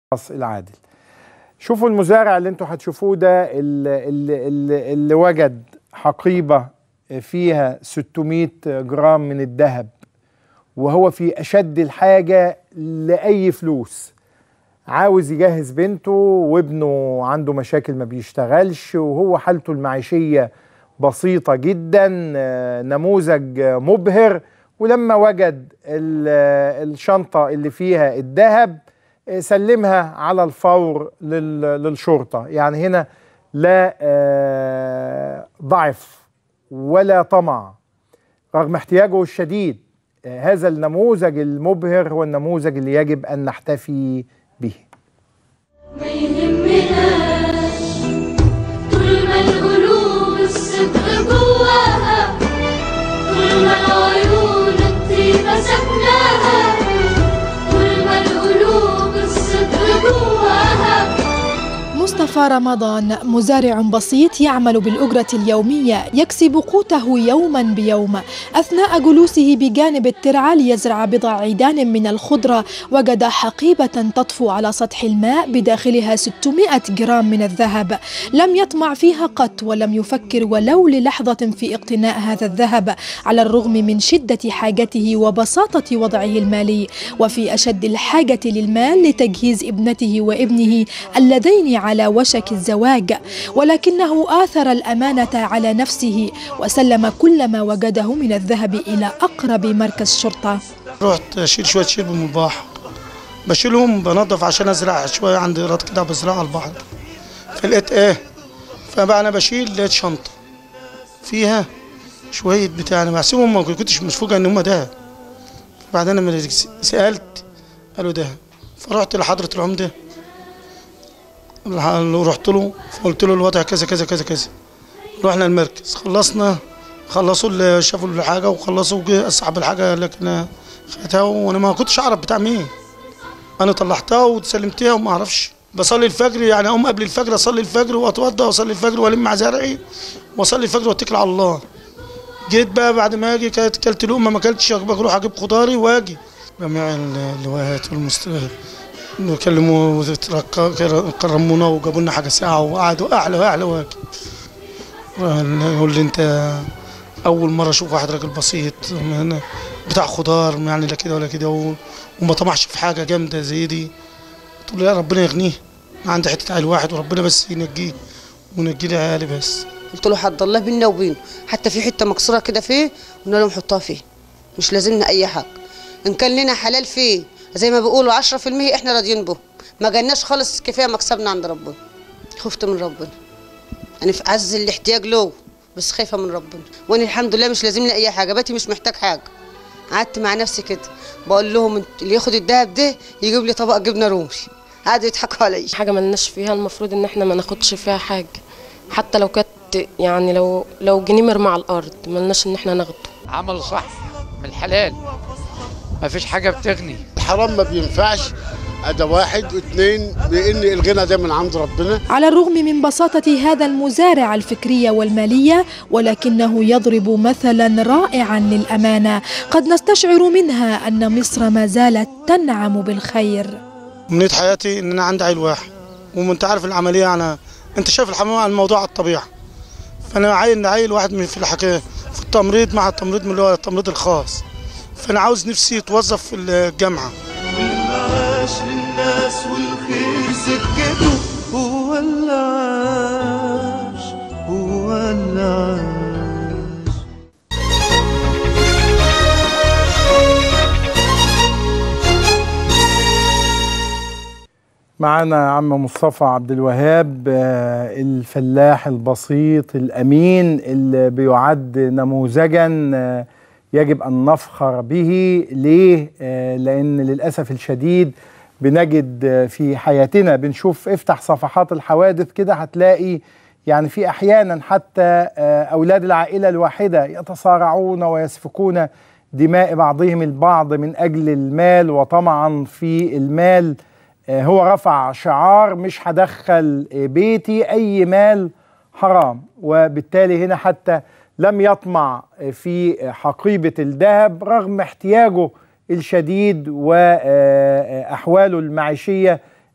العادل. شوفوا المزارع اللي انتوا هتشوفوه ده اللي وجد حقيبة فيها 600 جرام من الذهب، وهو في أشد الحاجة لأي فلوس. عاوز يجهز بنته وابنه عنده مشاكل ما بيشتغلش، وهو حالته المعيشية بسيطة جدا، نموذج مبهر. ولما وجد الشنطة اللي فيها الذهب سلمها على الفور للشرطة. يعني هنا لا ضعف ولا طمع رغم احتياجه الشديد. هذا النموذج المبهر هو النموذج اللي يجب أن نحتفي به. ما يهمناش طول ما القلوب الصدق جواها، طول ما العيون الطيبة سكناها، طول ما القلوب الصدق جواها. مصطفى رمضان مزارع بسيط يعمل بالأجرة اليومية، يكسب قوته يوما بيوم. أثناء جلوسه بجانب الترعة ليزرع بضع عيدان من الخضرة، وجد حقيبة تطفو على سطح الماء بداخلها 600 جرام من الذهب. لم يطمع فيها قط ولم يفكر ولو للحظة في اقتناء هذا الذهب، على الرغم من شدة حاجته وبساطة وضعه المالي، وفي أشد الحاجة للمال لتجهيز ابنته وابنه اللذين على وشك الزواج، ولكنه آثر الأمانة على نفسه وسلم كل ما وجده من الذهب إلى أقرب مركز شرطة. رحت أشيل شوية شرب من البحر، بشيلهم بنظف عشان أزرع شوية، عندي أراضي كده بزرع على البحر. فلقيت فبقى أنا بشيل لقيت شنطة فيها شوية بتاع، أنا بحسبهم ما كنتش مفوجئ إن هم دهب. بعدين لما سألت قالوا دهب، فرحت لحضرة العمدة رحت له فقلت له الوضع كذا كذا كذا كذا. رحنا المركز، خلصوا اللي شافوا الحاجه وخلصوا، وجه اصحاب الحاجه لكن خدتها وانا ما كنتش اعرف بتاع مين. انا طلعتها وسلمتها وما اعرفش. بصلي الفجر، يعني اقوم قبل الفجر اصلي الفجر واتوضى واصلي الفجر والم مع زرعي واصلي الفجر واتكل على الله. جيت بقى بعد ما اجي كلت لقمه ما كلتش، بروح اجيب خضاري واجي. جميع اللواءات والمستشفى نكلموا كرمونا وجابوا لنا حاجه ساعه وقعدوا اعلى واجي. يقول لي انت اول مره اشوف واحد راجل بسيط بتاع خضار، يعني لا كده ولا كده، وما طمعش في حاجه جامده زي دي. قلت له يا ربنا يغنيه، عندي حته عيل واحد وربنا بس ينجيه ونجي لي عيالي بس. قلت له حد الله بينا وبينه، حتى في حته مكسوره كده فيه قلنا لهم حطها فيه، مش لازمنا اي حاجه، ان كان لنا حلال فيه زي ما بيقولوا 10% احنا راضيين به، ما جالناش خالص، كفايه مكسبنا عند ربنا. خفت من ربنا، انا في عز الاحتياج له بس خايفه من ربنا، وانا الحمد لله مش لازمني اي حاجه، باتي مش محتاج حاجه. قعدت مع نفسي كده بقول لهم اللي ياخد الدهب ده يجيب لي طبق جبنه رومي. قعدوا يضحكوا عليا. حاجه مالناش فيها، المفروض ان احنا ما ناخدش فيها حاجه، حتى لو كانت يعني لو جنيه مرمى على الارض مالناش ان احنا ناخده. عمل صح من الحلال، ما فيش حاجه بتغني. الحرام ما بينفعش، ده واحد واثنين، بان الغنى ده من عند ربنا. على الرغم من بساطة هذا المزارع الفكرية والمالية، ولكنه يضرب مثلا رائعا للأمانة قد نستشعر منها أن مصر ما زالت تنعم بالخير. أمنية حياتي ان انا عندي عيل واحد، وانت عارف العمليه، انت شايف الحمام على الموضوع على الطبيعه، فانا عيل واحد من في الحكايه في التمريض، مع التمريض من اللي هو التمريض الخاص، فانا عاوز نفسي يتوظف في الجامعه. والمعاش للناس والخير سكته، هو اللي عاش، هو اللي عاش. معنا عم مصطفى عبد الوهاب، الفلاح البسيط الأمين اللي بيعد نموذجا يجب أن نفخر به. ليه؟ لأن للأسف الشديد بنجد في حياتنا، بنشوف افتح صفحات الحوادث كده هتلاقي يعني في أحيانا حتى أولاد العائلة الواحدة يتصارعون ويسفكون دماء بعضهم البعض من أجل المال وطمعا في المال. هو رفع شعار مش هدخل بيتي أي مال حرام، وبالتالي هنا حتى لم يطمع في حقيبة الذهب رغم احتياجه الشديد وأحواله المعيشية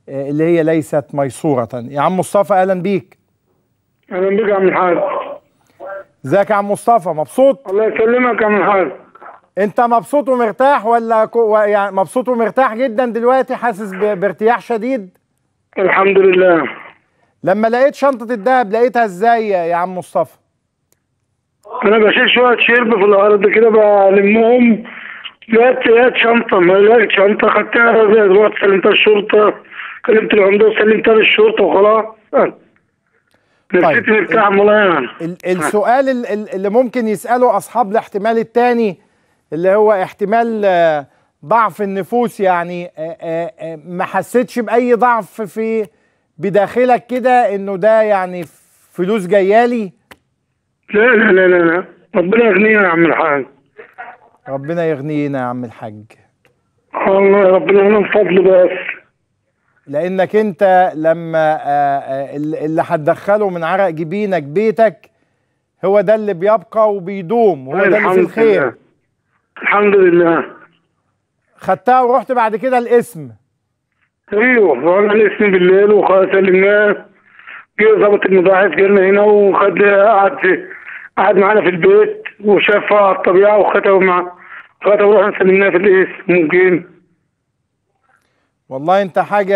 اللي هي ليست ميسورة. يا عم مصطفى أهلا بيك. اهلا بك يا عم الحاج. ازيك يا عم مصطفى؟ مبسوط؟ الله يسلمك يا عم الحاج. انت مبسوط ومرتاح ولا يعني مبسوط ومرتاح جدا دلوقتي، حاسس بارتياح شديد؟ الحمد لله. لما لقيت شنطة الدهب لقيتها ازاي يا عم مصطفى؟ انا بشيل شويه شرب في الارض كده بلمهم، لقيت شنطه، ما لقيت شنطه خدتها رحت سلمتها الشرطه، كلمت العمده وسلمتها للشرطه وخلاص. نسيت مرتاح والله يعني. السؤال اللي ممكن يسأله أصحاب الاحتمال الثاني اللي هو احتمال ضعف النفوس، يعني ما حسيتش بأي ضعف في بداخلك كده إنه ده يعني فلوس جايالي؟ لا لا لا لا لا، ربنا يغنينا يا عم الحاج. ربنا يغنينا يا عم الحاج. الله ربنا يغنينا بفضله بس. لأنك أنت لما اللي هتدخله من عرق جبينك بيتك هو ده اللي بيبقى وبيدوم، هو ده اللي في الخير. لله. الحمد لله. خدتها ورحت بعد كده القسم. ايوه رحنا القسم بالليل وسلمناه، جه ظابط المضاعف جالنا هنا وخد قعد معانا في البيت وشافها على الطبيعه وخدها ورحنا سلمناها في القسم. ممكن والله انت حاجه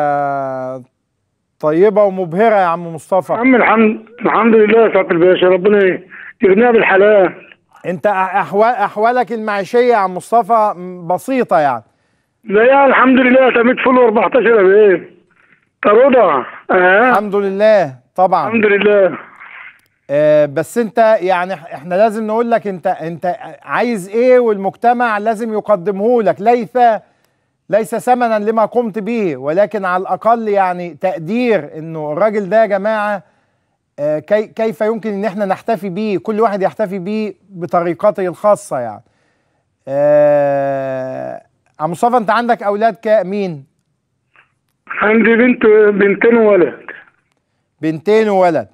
طيبه ومبهره يا عم مصطفى. عم الحمد لله يا سعاده الباشا، ربنا يغنيها بالحلال. انت احوالك المعيشيه يا عم مصطفى بسيطه يعني؟ لا يا الحمد لله، تميت فول 14 يا بيه رضا. الحمد لله طبعا الحمد لله. بس انت يعني احنا لازم نقول لك انت عايز ايه والمجتمع لازم يقدمه لك، ليس ثمنا لما قمت به، ولكن على الاقل يعني تقدير انه الراجل ده يا جماعه كيف يمكن ان احنا نحتفي بيه، كل واحد يحتفي بيه بطريقته الخاصه يعني. عم مصطفى انت عندك اولاد مين؟ عندي بنتين وولد. بنتين وولد.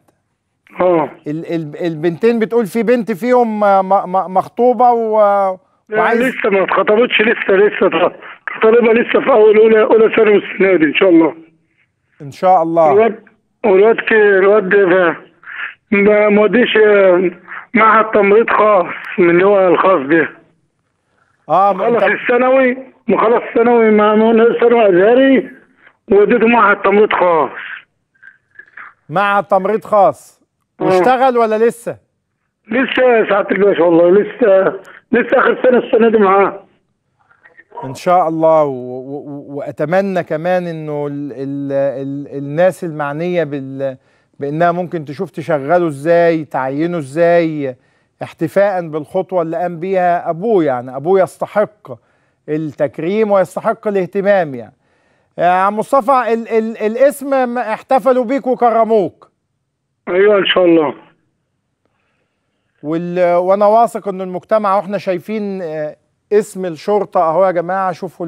البنتين بتقول في بنت فيهم مخطوبه وعايز لسه ما اتخطبتش، لسه طالبه لسه في اولى ثانوي السنه دي ان شاء الله. ان شاء الله. الواد ما موديش معهد تمريض خاص من اللي هو الخاص ده. مخلص الثانوي مع ثانوي ازهري وديته معهد تمريض خاص. معهد تمريض خاص واشتغل ولا لسه؟ لسه يا سعاده الباشا والله، لسه اخر سنه السنه دي معاه ان شاء الله. واتمنى كمان انه الناس المعنيه بانها ممكن تشوف تشغله ازاي، تعينه ازاي، احتفاء بالخطوه اللي قام بيها ابوه. يعني ابوه يستحق التكريم ويستحق الاهتمام يعني. يا عم مصطفى الاسم احتفلوا بيك وكرموك. ايوه ان شاء الله. وانا واثق ان المجتمع، واحنا شايفين اسم الشرطه اهو يا جماعه، شوفوا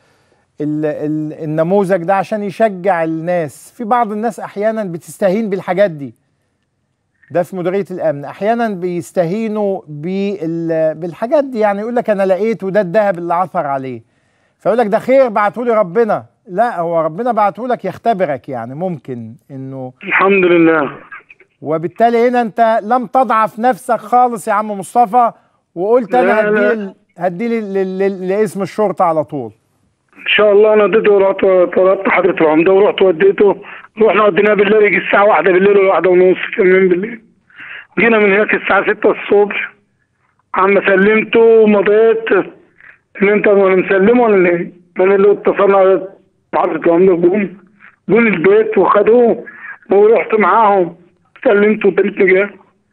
النموذج ده عشان يشجع الناس. في بعض الناس احيانا بتستهين بالحاجات دي، ده في مديريه الامن احيانا بيستهينوا بالحاجات دي، يعني يقول لك انا لقيت وده الذهب اللي عثر عليه، فيقول لك ده خير بعته لي ربنا. لا، هو ربنا بعته لك يختبرك، يعني ممكن انه الحمد لله. وبالتالي هنا انت لم تضعف نفسك خالص يا عم مصطفى، وقلت انا هدي لاسم الشرطه على طول. ان شاء الله. انا اديته ورحت طلبت حضره العمده ورحت وديته، رحنا وديناه بالليل، يجي الساعه 1 بالليل ولا 1 ونص كمان بالليل. جينا من هناك الساعه 6 الصبح، عم سلمته ومضيت ان انت مسلمه ولا ايه؟ انا اللي اتصلنا على حضره العمده، جم البيت وخدوه ورحت معاهم سلمته وتلت جاه.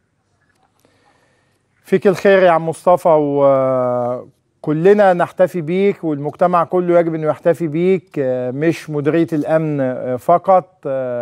فيك الخير يا عم مصطفى، وكلنا نحتفي بيك والمجتمع كله يجب انه يحتفي بيك، مش مديرية الامن فقط.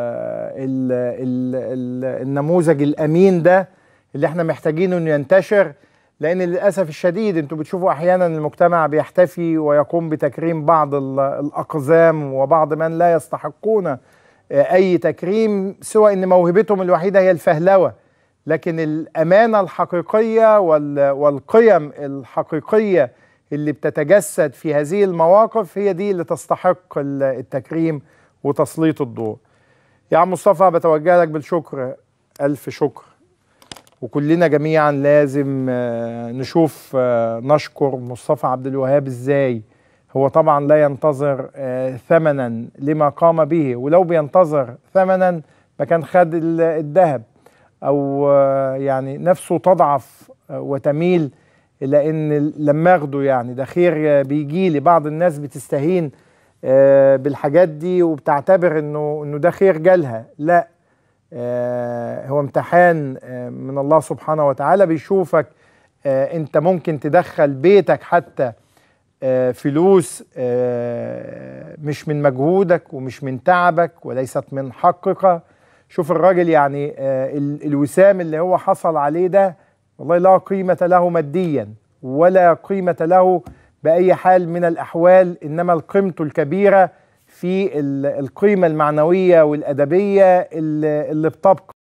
النموذج الامين ده اللي احنا محتاجينه انه ينتشر، لان للاسف الشديد انتوا بتشوفوا احيانا المجتمع بيحتفي ويقوم بتكريم بعض الاقزام وبعض من لا يستحقون اي تكريم، سوى ان موهبتهم الوحيدة هي الفهلوة. لكن الأمانة الحقيقية والقيم الحقيقية اللي بتتجسد في هذه المواقف هي دي اللي تستحق التكريم وتسليط الضوء. يا عم مصطفى بتوجه لك بالشكر، ألف شكر، وكلنا جميعا لازم نشوف نشكر مصطفى عبد الوهاب ازاي. هو طبعا لا ينتظر ثمنا لما قام به، ولو بينتظر ثمنا ما كان خد الذهب، او يعني نفسه تضعف وتميل الى ان لما اخده يعني ده خير بيجي لي. بعض الناس بتستهين بالحاجات دي وبتعتبر انه ده خير جالها. لا، هو امتحان من الله سبحانه وتعالى، بيشوفك انت ممكن تدخل بيتك حتى فلوس مش من مجهودك ومش من تعبك وليست من حقك. شوف الراجل يعني الوسام اللي هو حصل عليه ده والله لا قيمة له ماديا ولا قيمة له بأي حال من الأحوال، إنما قيمته الكبيرة في القيمة المعنوية والأدبية اللي بتبقى